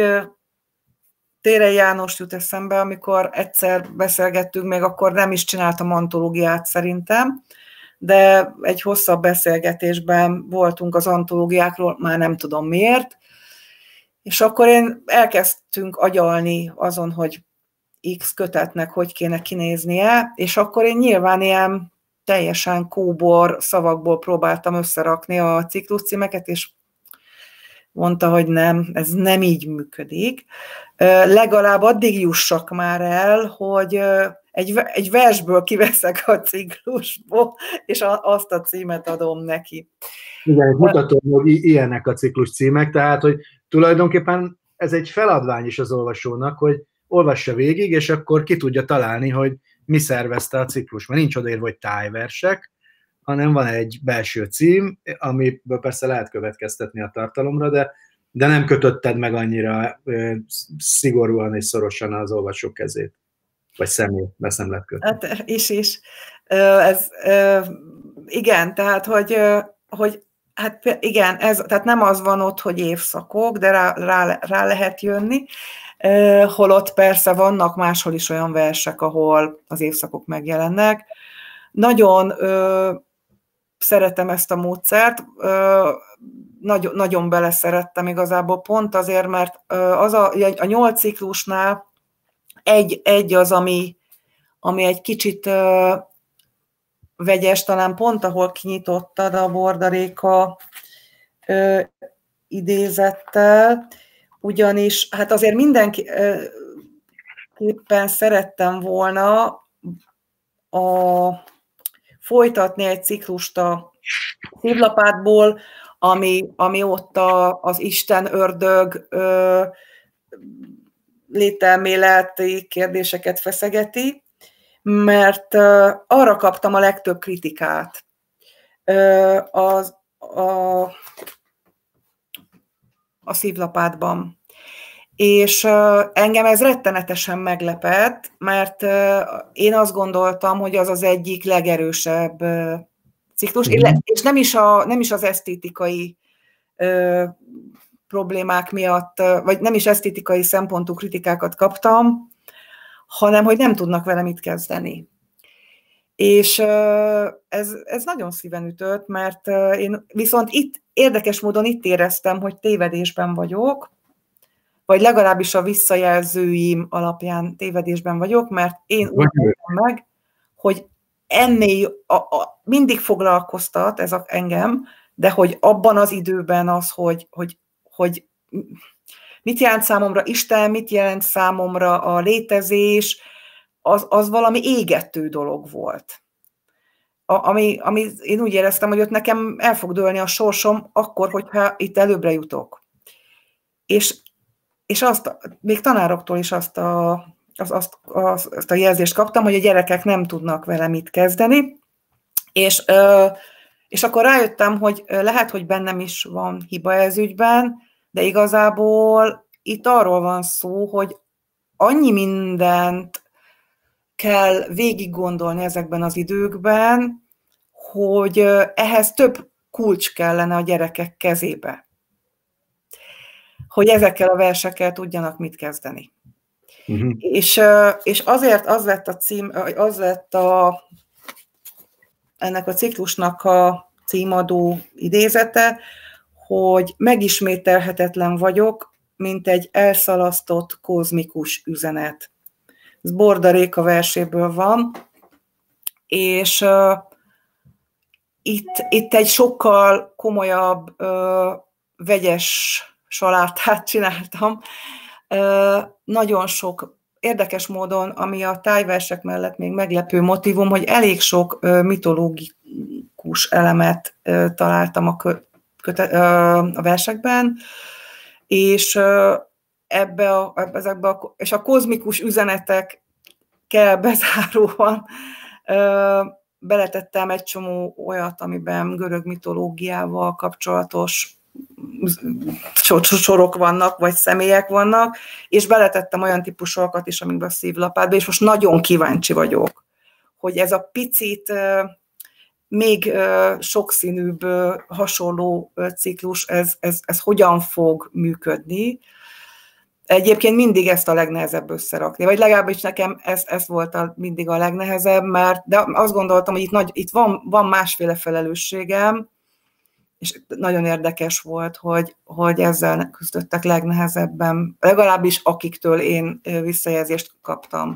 Térei János jut eszembe, amikor egyszer beszélgettünk, még akkor nem is csináltam antológiát szerintem, de egy hosszabb beszélgetésben voltunk az antológiákról, már nem tudom miért, és akkor elkezdtünk agyalni azon, hogy X kötetnek hogy kéne kinéznie, és akkor én nyilván ilyen teljesen kóbor szavakból próbáltam összerakni a cikluscímeket, és mondta, hogy nem, ez nem így működik. Legalább addig jussak már el, hogy egy versből kiveszek a ciklusból, és azt a címet adom neki. Igen, mutatom, hogy ilyenek a ciklus címek, tehát, hogy tulajdonképpen ez egy feladvány is az olvasónak, hogy olvassa végig, és akkor ki tudja találni, hogy mi szervezte a ciklus. Mert nincs odaírva, hogy tájversek, hanem van egy belső cím, amiből persze lehet következtetni a tartalomra, de nem kötötted meg annyira szigorúan és szorosan az olvasó kezét. Vagy szemét, mert nem lehet kötni. Hát is. Igen, tehát, hogy hát igen, tehát nem az van ott, hogy évszakok, de rá lehet jönni, holott persze vannak máshol is olyan versek, ahol az évszakok megjelennek. Nagyon szeretem ezt a módszert, nagyon beleszerettem igazából pont azért, mert a 8 ciklusnál egy az, ami egy kicsit vegyes, talán pont ahol kinyitottad a Bordaréka idézettel, ugyanis hát azért mindenképpen szerettem volna folytatni egy ciklust a Szívlapátból, ami ott az Isten-ördög lételméleti kérdéseket feszegeti, mert arra kaptam a legtöbb kritikát. A Szívlapátban. És engem ez rettenetesen meglepett, mert én azt gondoltam, hogy az az egyik legerősebb ciklus, és nem is az esztétikai problémák miatt, vagy nem is esztétikai szempontú kritikákat kaptam, hanem hogy nem tudnak vele mit kezdeni. És ez nagyon szíven ütött, mert én viszont érdekes módon itt éreztem, hogy tévedésben vagyok, vagy legalábbis a visszajelzőim alapján tévedésben vagyok, mert én úgy mondtam meg, hogy ennél mindig foglalkoztat ez engem, de hogy abban az időben az, hogy mit jelent számomra Isten, mit jelent számomra a létezés, az valami égető dolog volt. Ami én úgy éreztem, hogy ott nekem el fog dőlni a sorsom akkor, hogyha itt előbbre jutok. És azt, még tanároktól is azt a jelzést kaptam, hogy a gyerekek nem tudnak vele mit kezdeni, és akkor rájöttem, hogy lehet, hogy bennem is van hiba ez ügyben, de igazából itt arról van szó, hogy annyi mindent kell végig gondolni ezekben az időkben, hogy ehhez több kulcs kellene a gyerekek kezébe, hogy ezekkel a versekkel tudjanak mit kezdeni. Uh-huh. És azért az lett a cím, ennek a ciklusnak a címadó idézete, hogy megismételhetetlen vagyok, mint egy elszalasztott kozmikus üzenet. Ez Borda Réka verséből van, és itt egy sokkal komolyabb, vegyes salátát csináltam. Nagyon sok, érdekes módon, ami a tájversek mellett még meglepő motívum, hogy elég sok mitológikus elemet találtam a versekben, és és a kozmikus üzenetekkel bezáróan beletettem egy csomó olyat, amiben görög mitológiával kapcsolatos sorok vannak, vagy személyek vannak, és beletettem olyan típusokat is, amikben a szívlapátba, és most nagyon kíváncsi vagyok, hogy ez a picit még sokszínűbb, hasonló ciklus, ez hogyan fog működni. Egyébként mindig ezt a legnehezebb összerakni, vagy legalábbis nekem ez volt mindig a legnehezebb, de azt gondoltam, hogy itt van másféle felelősségem, és nagyon érdekes volt, hogy ezzel küzdöttek legnehezebben, legalábbis akiktől én visszajelzést kaptam.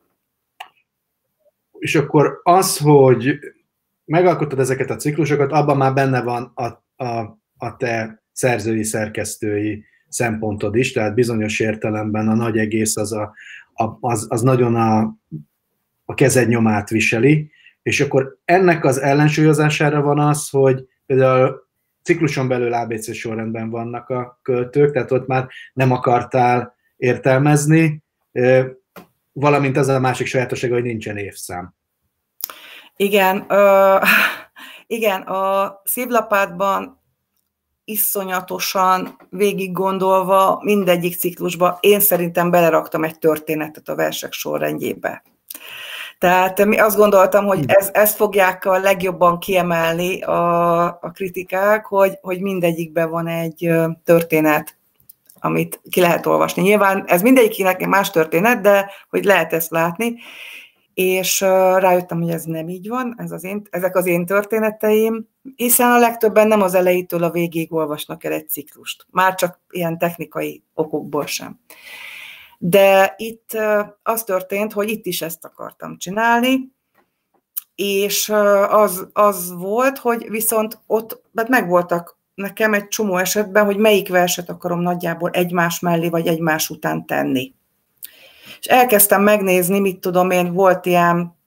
És akkor az, hogy megalkottad ezeket a ciklusokat, abban már benne van a te szerzői, szerkesztői szempontod is, tehát bizonyos értelemben a nagy egész az nagyon a kezed nyomát viseli, és akkor ennek az ellensúlyozására van az, hogy például cikluson belül ABC sorrendben vannak a költők, tehát ott már nem akartál értelmezni, valamint az a másik sajátossága, hogy nincsen évszám. Igen, igen, a szívlapátban iszonyatosan végig gondolva mindegyik ciklusba én szerintem beleraktam egy történetet a versek sorrendjébe. Tehát azt gondoltam, hogy ezt fogják a legjobban kiemelni a kritikák, hogy mindegyikben van egy történet, amit ki lehet olvasni. Nyilván ez mindegyiknek más történet, de hogy lehet ezt látni, és rájöttem, hogy ez nem így van, ezek az én történeteim, hiszen a legtöbben nem az elejétől a végéig olvasnak el egy ciklust, már csak ilyen technikai okokból sem. De itt az történt, hogy itt is ezt akartam csinálni, és az volt, hogy viszont ott megvoltak nekem egy csomó esetben, hogy melyik verset akarom nagyjából egymás mellé, vagy egymás után tenni. És elkezdtem megnézni, mit tudom én, volt ilyen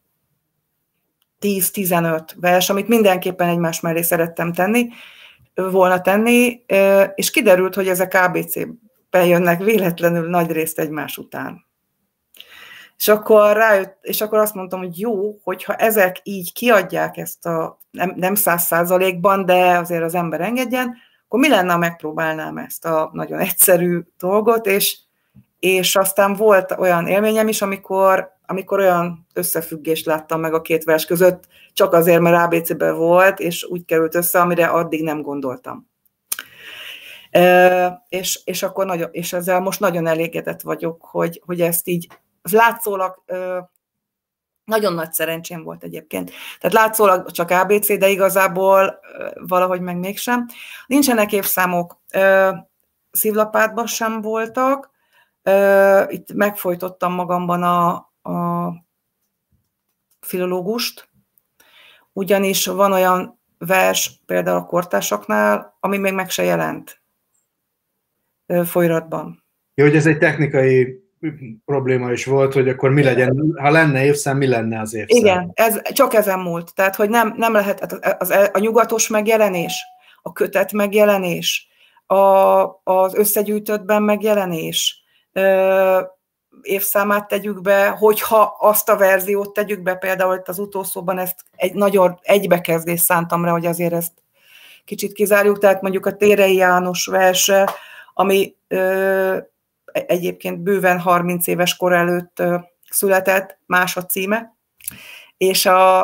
10-15 vers, amit mindenképpen egymás mellé szerettem volna tenni, és kiderült, hogy ezek ABC-ben jönnek véletlenül nagyrészt egymás után. És akkor azt mondtam, hogy jó, hogyha ezek így kiadják ezt nem 100%-ban, de azért az ember engedjen, akkor mi lenne, ha megpróbálnám ezt a nagyon egyszerű dolgot, és aztán volt olyan élményem is, amikor olyan összefüggést láttam meg a két vers között, csak azért, mert ABC-ben volt, és úgy került össze, amire addig nem gondoltam. És akkor és ezzel most nagyon elégedett vagyok, hogy ezt így látszólag nagyon nagy szerencsém volt egyébként. Tehát látszólag csak ABC, de igazából valahogy meg mégsem. Nincsenek évszámok, szívlapátban sem voltak. Itt megfojtottam magamban a filológust, ugyanis van olyan vers, például a kortársaknál, ami még meg se jelent folyratban. Jó, hogy ez egy technikai probléma is volt, hogy akkor mi legyen, ha lenne évszám, mi lenne az évszám? Igen, csak ezen múlt. Tehát, hogy nem lehet a nyugatos megjelenés, a kötet megjelenés, az összegyűjtöttben megjelenés, évszámát tegyük be, hogyha azt a verziót tegyük be, például itt az utószóban ezt egy nagyon egybekezdést szántam rá, hogy azért ezt kicsit kizárjuk, tehát mondjuk a Térei János verse, ami egyébként bőven 30 éves kor előtt született, más a címe, és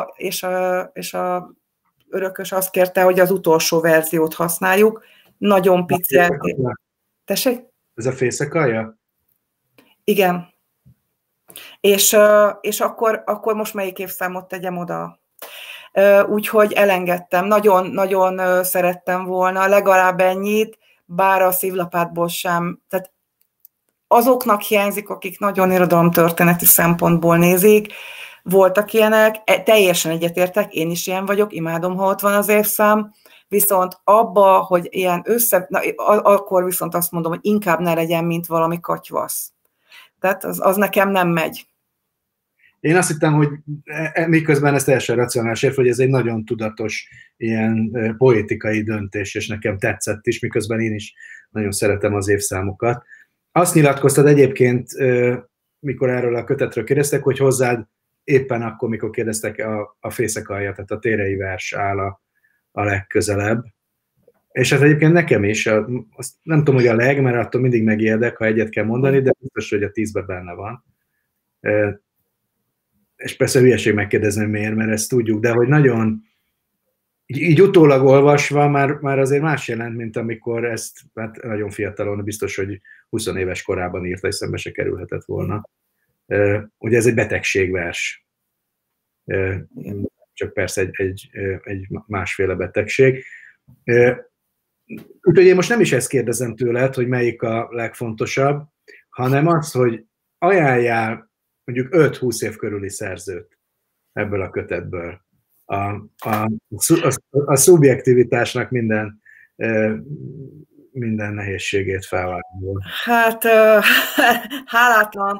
a örökös azt kérte, hogy az utolsó verziót használjuk, nagyon pici eltérés. Tessék? Ez a fészekalja? Igen. És akkor most melyik évszámot tegyem oda? Úgyhogy elengedtem. Nagyon szerettem volna, legalább ennyit, bár a szívlapátból sem. Tehát azoknak hiányzik, akik nagyon irodalomtörténeti szempontból nézik. Voltak ilyenek, teljesen egyetértek, én is ilyen vagyok, imádom, ha ott van az évszám, viszont abba, hogy ilyen akkor viszont azt mondom, hogy inkább ne legyen, mint valami katyvasz. Tehát az nekem nem megy. Én azt hittem, hogy miközben ez teljesen racionális érv, hogy ez egy nagyon tudatos ilyen poétikai döntés, és nekem tetszett is, miközben én is nagyon szeretem az évszámokat. Azt nyilatkoztad egyébként, mikor erről a kötetről kérdeztek, hogy hozzád éppen akkor, mikor kérdeztek, a fészekalja, tehát a térei vers áll a legközelebb. És hát egyébként nekem is, azt nem tudom, hogy a mert attól mindig megijedek, ha egyet kell mondani, de biztos, hogy a 10-ben benne van. És persze hülyeség megkérdezni, miért, mert ezt tudjuk, de hogy nagyon, így utólag olvasva már azért más jelent, mint amikor ezt, hát nagyon fiatalon, biztos, hogy 20 éves korában írta, és szembe se kerülhetett volna. Ugye ez egy betegségvers. Csak persze egy másféle betegség. Úgyhogy én most nem is ezt kérdezem tőled, hogy melyik a legfontosabb, hanem az, hogy ajánljál mondjuk 5-20 év körüli szerzőt ebből a kötetből. A szubjektivitásnak minden nehézségét felvállalva. Hát hálátlan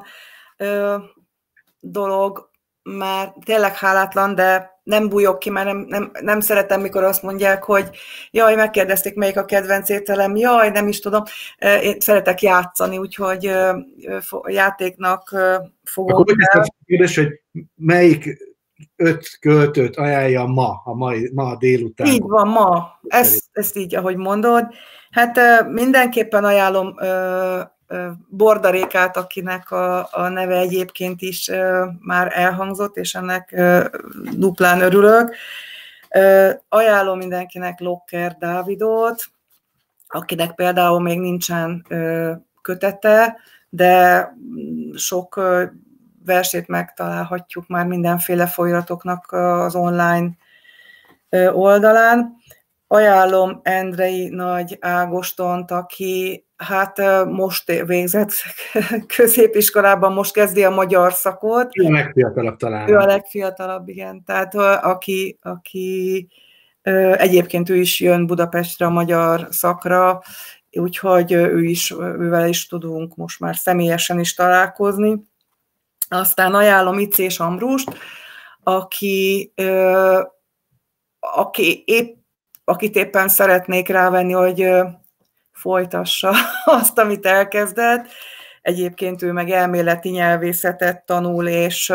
dolog, már tényleg hálátlan, de nem bújok ki, mert nem szeretem, mikor azt mondják, hogy jaj, megkérdezték, melyik a kedvenc ételem, jaj, nem is tudom. Én szeretek játszani, úgyhogy játéknak fogom. Akkor a kérdés, hogy melyik 5 költőt ajánlja ma délután? Így van, ma. Ezt így, ahogy mondod. Hát mindenképpen ajánlom Bordarékát, akinek a neve egyébként is már elhangzott, és ennek duplán örülök. Ajánlom mindenkinek Locker Dávidot, akinek például még nincsen kötete, de sok versét megtalálhatjuk már mindenféle folyóiratoknak az online oldalán. Ajánlom Endrei Nagy Ágostont, aki hát most végzett középiskolában, most kezdi a magyar szakot. Ő a legfiatalabb talán. Ő a legfiatalabb, igen. Tehát aki egyébként ő is jön Budapestre a magyar szakra, úgyhogy ővel is tudunk most már személyesen is találkozni. Aztán ajánlom Icés Ambrust, akit éppen szeretnék rávenni, hogy folytassa azt, amit elkezdett. Egyébként ő meg elméleti nyelvészetet tanul, és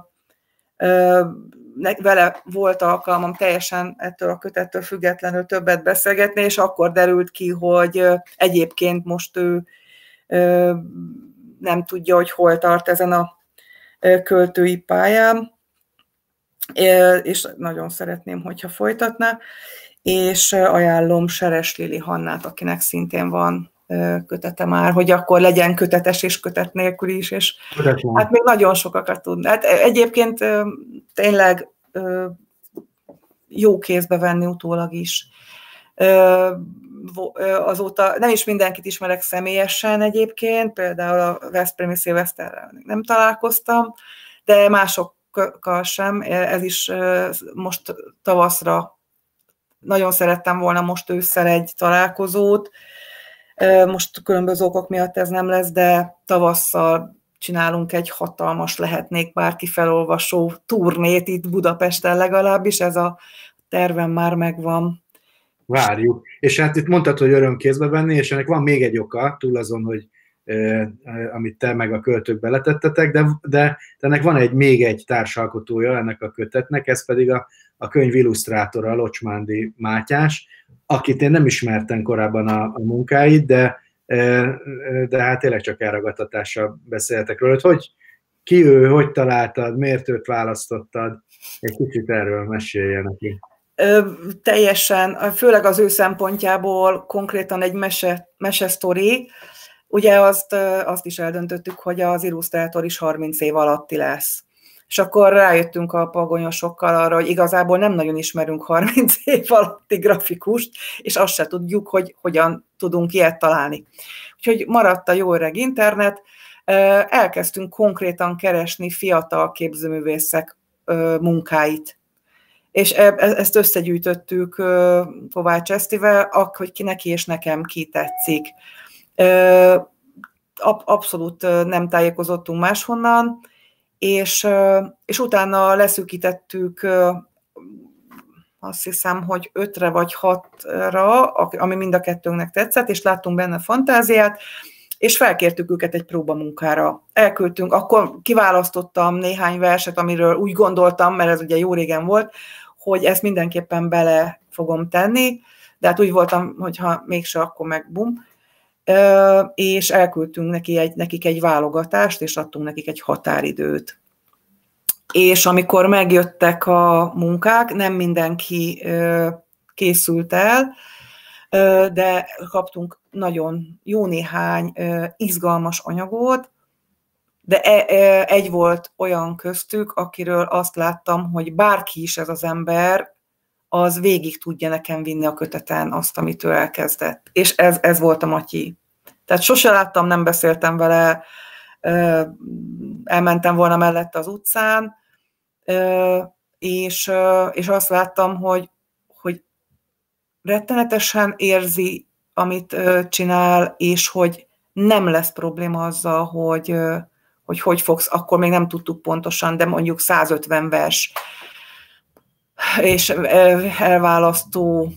vele volt alkalmam teljesen ettől a kötettől függetlenül többet beszélgetni, és akkor derült ki, hogy egyébként most ő nem tudja, hogy hol tart ezen a költői pályán, és nagyon szeretném, hogyha folytatná. és ajánlom Seres Lili Hannát, akinek szintén van kötete már, hogy akkor legyen kötetes és kötet nélkül is, és hát még nagyon sokakat tudni. Hát egyébként tényleg jó kézbe venni utólag is. Azóta nem is mindenkit ismerek személyesen egyébként, például a Veszprémi Szilveszterrel nem találkoztam, de másokkal sem. Ez is most tavaszra nagyon szerettem volna most ősszel egy találkozót. Most különböző okok miatt ez nem lesz, de tavasszal csinálunk egy hatalmas lehetnék bárki felolvasó turnét itt Budapesten legalábbis, ez a tervem már megvan. Várjuk. És hát itt mondtad, hogy öröm kézbe venni, és ennek van még egy oka, túl azon, hogy amit te meg a költők beletettetek, de ennek van még egy társalkotója ennek a kötetnek, ez pedig a könyv illusztrátora, Locsmándi Mátyás, akit én nem ismertem korábban a munkáit, de hát tényleg csak elragadtatással beszéltek róla. Hogy ki ő, hogy találtad, miért őt választottad? Egy kicsit erről meséljen neki. Teljesen, főleg az ő szempontjából konkrétan egy mesesztori. Ugye azt is eldöntöttük, hogy az illusztrátor is 30 év alatti lesz. És akkor rájöttünk a pagonyosokkal arra, hogy igazából nem nagyon ismerünk 30 év alatti grafikust, és azt se tudjuk, hogy hogyan tudunk ilyet találni. Úgyhogy maradt a jó öreg internet, elkezdtünk konkrétan keresni fiatal képzőművészek munkáit. És ezt összegyűjtöttük Kovács Esztivel, hogy ki neki és nekem ki tetszik. Abszolút nem tájékozottunk máshonnan, és utána leszűkítettük, azt hiszem, hogy 5-re vagy 6-ra, ami mind a kettőnknek tetszett, és láttunk benne fantáziát, és felkértük őket egy próbamunkára. Elküldtünk, akkor kiválasztottam néhány verset, amiről úgy gondoltam, mert ez ugye jó régen volt, hogy ezt mindenképpen bele fogom tenni, de hát úgy voltam, hogy ha mégse, akkor meg bum. És elküldtünk nekik egy válogatást, és adtunk nekik egy határidőt. És amikor megjöttek a munkák, nem mindenki készült el, de kaptunk nagyon jó néhány izgalmas anyagot, de egy volt olyan köztük, akiről azt láttam, hogy bárki is ez az ember, az végig tudja nekem vinni a köteten azt, amit ő elkezdett. És ez volt a Matyi. Tehát sose láttam, nem beszéltem vele, elmentem volna mellette az utcán, és azt láttam, hogy rettenetesen érzi, amit csinál, és hogy nem lesz probléma azzal, hogy fogsz, akkor még nem tudtuk pontosan, de mondjuk 150 vers, és elválasztó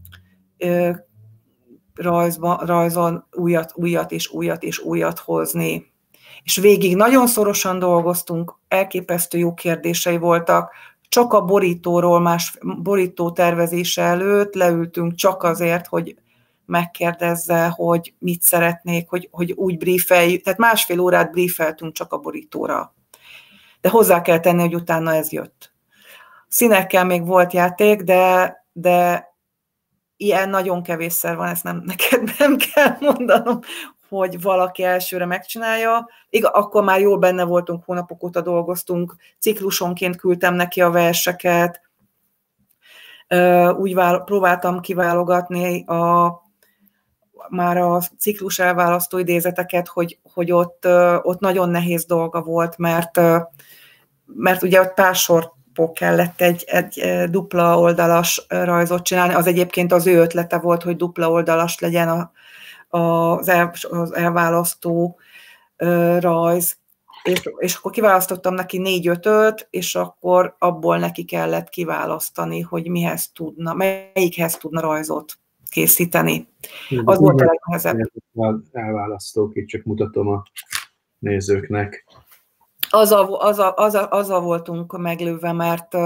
rajzon újat hozni. És végig nagyon szorosan dolgoztunk, elképesztő jó kérdései voltak, csak a borítóról, borító tervezése előtt leültünk csak azért, hogy megkérdezze, hogy mit szeretnék, hogy úgy briefeljük, tehát 1,5 órát briefeltünk csak a borítóra. De hozzá kell tenni, hogy utána ez jött. Színekkel még volt játék, de ilyen nagyon kevésszer van, ezt neked nem kell mondanom, hogy valaki elsőre megcsinálja. Akkor már jól benne voltunk, hónapok óta dolgoztunk, ciklusonként küldtem neki a verseket, úgy próbáltam kiválogatni már a ciklus elválasztó idézeteket, hogy ott nagyon nehéz dolga volt, mert ugye ott pár sorból kellett egy dupla oldalas rajzot csinálni. Az egyébként az ő ötlete volt, hogy dupla oldalas legyen az elválasztó rajz, és akkor kiválasztottam neki 4-5-öt, és akkor abból neki kellett kiválasztani, hogy melyikhez tudna rajzot készíteni. Az volt a legnehezebb. Az elválasztók, itt csak mutatom a nézőknek. Azzal voltunk meglőve, mert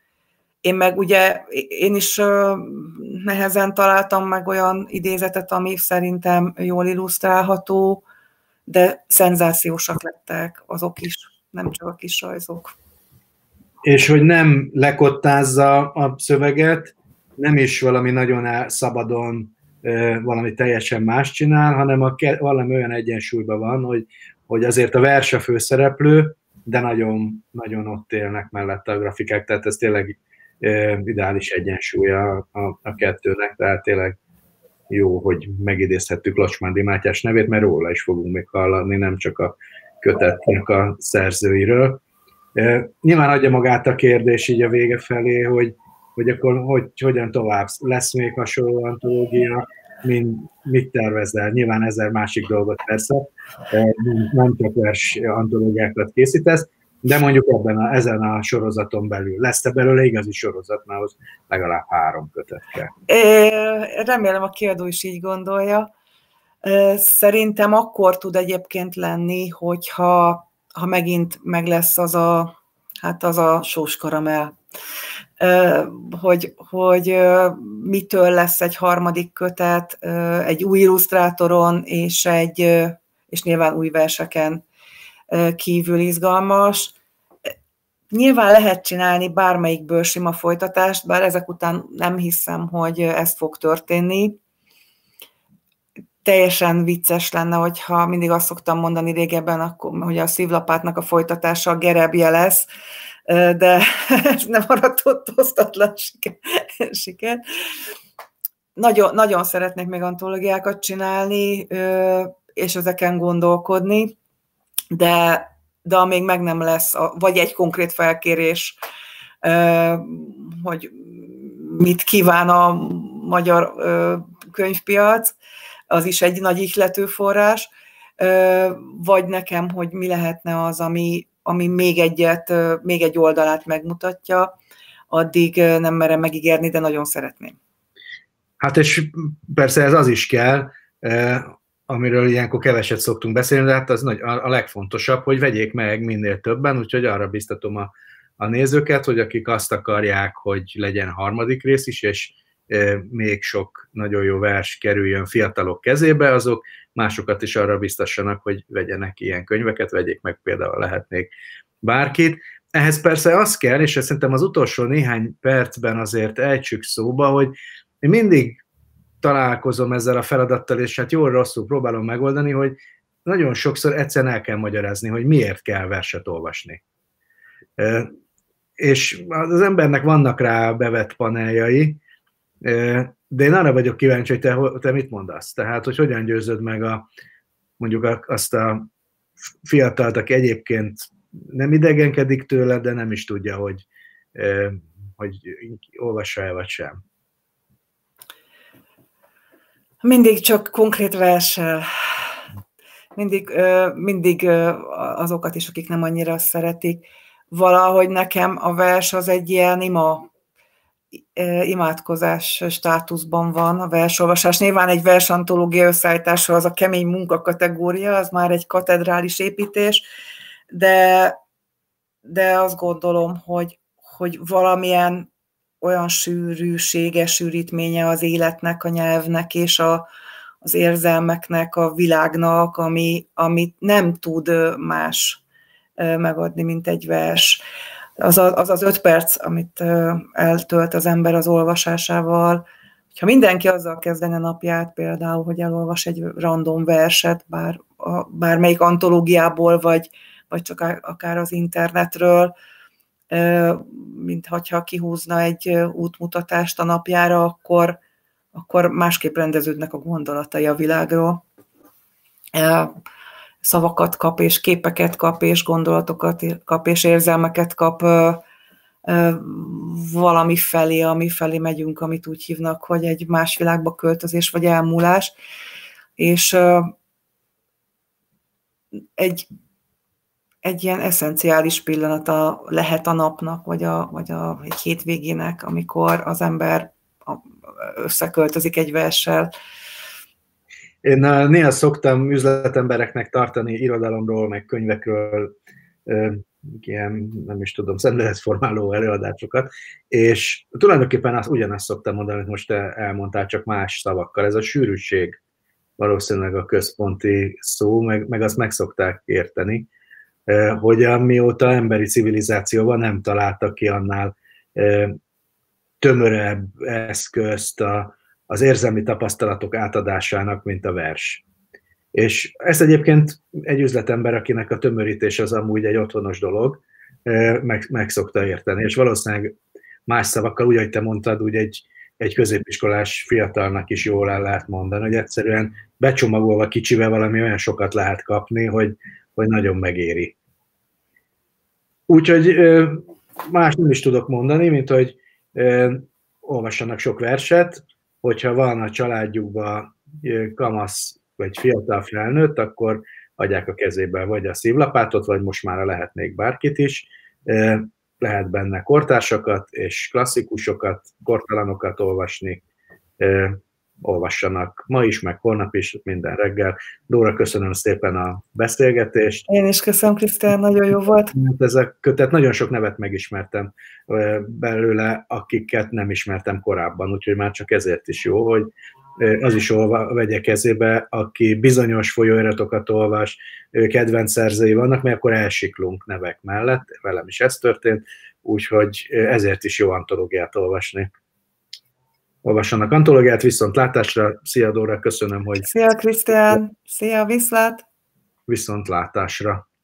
én is nehezen találtam meg olyan idézetet, ami szerintem jól illusztrálható, de szenzációsak lettek azok is, nem csak a kis rajzok. És hogy nem lekottázza a szöveget, nem is valami nagyon szabadon valami teljesen más csinál, hanem valami olyan egyensúlyban van, hogy azért a vers a főszereplő, de nagyon, nagyon ott élnek mellette a grafikák, tehát ez tényleg ideális egyensúly a kettőnek, tehát tényleg jó, hogy megidézhettük Locsmándi Mátyás nevét, mert róla is fogunk még hallani, nem csak a kötetnek a szerzőiről. Nyilván adja magát a kérdés így a vége felé, hogy akkor hogyan tovább, lesz még hasonló antológia, mit tervezel? Nyilván 1000 másik dolgot persze, nem csak vers antológiákat készítesz, de mondjuk ezen a sorozaton belül. Lesz-e belőle igazi sorozat, mert ahhoz legalább 3 kötet kell? Remélem a kiadó is így gondolja. Szerintem akkor tud egyébként lenni, hogyha megint meg lesz az a sós karamell. Hogy mitől lesz egy harmadik kötet, egy új illusztrátoron és nyilván új verseken kívül izgalmas. Nyilván lehet csinálni bármelyikből sima folytatást, bár ezek után nem hiszem, hogy ez fog történni. Teljesen vicces lenne, hogyha mindig azt szoktam mondani régebben, hogy a Szívlapátnak a folytatása a Gerebje lesz, de ez nem aratott osztatlan siker. Nagyon, nagyon szeretnék még antológiákat csinálni, és ezeken gondolkodni, de amíg meg nem lesz, vagy egy konkrét felkérés, hogy mit kíván a magyar könyvpiac, az is egy nagy ihlető forrás, vagy nekem, hogy mi lehetne az, ami még egy oldalát megmutatja, addig nem merem megígérni, de nagyon szeretném. Hát és persze ez az is kell, amiről ilyenkor keveset szoktunk beszélni, de hát az a legfontosabb, hogy vegyék meg minél többen, úgyhogy arra biztatom a nézőket, hogy akik azt akarják, hogy legyen harmadik rész is, és még sok nagyon jó vers kerüljön fiatalok kezébe, azok másokat is arra biztassanak, hogy vegyenek ilyen könyveket, vegyék meg például lehetnék bárkit. Ehhez persze az kell, és szerintem az utolsó néhány percben azért ejtsük szóba, hogy én mindig találkozom ezzel a feladattal, és hát jól-rosszul próbálom megoldani, hogy nagyon sokszor egyszerűen el kell magyarázni, hogy miért kell verset olvasni. És az embernek vannak rá bevett paneljai, de én arra vagyok kíváncsi, hogy te mit mondasz? Tehát, hogy hogyan győzöd meg mondjuk azt a fiatalt, aki egyébként nem idegenkedik tőle, de nem is tudja, hogy olvassa-e vagy sem. Mindig csak konkrét verssel. Mindig azokat is, akik nem annyira szeretik. Valahogy nekem a vers az egy ilyen imádkozás státuszban van, a versolvasás. Nyilván egy versantológia összeállítása az a kemény munka kategória, az már egy katedrális építés, de azt gondolom, hogy valamilyen olyan sűrűsége, sűrítménye az életnek, a nyelvnek és az érzelmeknek, a világnak, amit nem tud más megadni, mint egy vers. Az 5 perc, amit eltölt az ember az olvasásával, ha mindenki azzal kezdene napját például, hogy elolvas egy random verset, bármelyik antológiából, vagy csak akár az internetről, mint hogyha kihúzna egy útmutatást a napjára, akkor másképp rendeződnek a gondolatai a világról. Szavakat kap, és képeket kap, és gondolatokat kap, és érzelmeket kap valami felé, ami felé megyünk, amit úgy hívnak, hogy egy más világba költözés, vagy elmúlás. És egy ilyen eszenciális pillanata lehet a napnak, vagy egy hétvégének, amikor az ember összeköltözik egy verssel. Én néha szoktam üzletembereknek tartani irodalomról, meg könyvekről ilyen, nem is tudom, szemléletformáló előadásokat, és tulajdonképpen ugyanazt szoktam mondani, hogy most te elmondtál, csak más szavakkal. Ez a sűrűség valószínűleg a központi szó, meg azt meg szokták érteni, hogy mióta emberi civilizáció van, nem találtak ki annál tömörebb eszközt az érzelmi tapasztalatok átadásának, mint a vers. És ezt egyébként egy üzletember, akinek a tömörítés az amúgy egy otthonos dolog, meg szokta érteni. És valószínűleg más szavakkal, úgy, ahogy te mondtad, úgy egy középiskolás fiatalnak is jól el lehet mondani, hogy egyszerűen becsomagolva kicsivel valami olyan sokat lehet kapni, hogy nagyon megéri. Úgyhogy más nem is tudok mondani, mint hogy olvassanak sok verset, hogyha van a családjukban kamasz vagy fiatal felnőtt, akkor adják a kezébe vagy a szívlapátot, vagy most már lehetnék bárkit is. Lehet benne kortársakat és klasszikusokat, kortalanokat olvasni. Olvassanak ma is, meg holnap is, minden reggel. Dóra, köszönöm szépen a beszélgetést. Én is köszönöm, Krisztián, nagyon jó volt. Ez a kötet, nagyon sok nevet megismertem belőle, akiket nem ismertem korábban, úgyhogy már csak ezért is jó, hogy az is vegye kezébe, aki bizonyos folyóiratokat olvas, kedvenc szerzői vannak, mert akkor elsiklunk nevek mellett, velem is ez történt, úgyhogy ezért is jó antológiát olvasni. Olvassanak antológiát, viszontlátásra. Szia Dóra, köszönöm, hogy... Szia Krisztián, szia, viszlát! Viszontlátásra.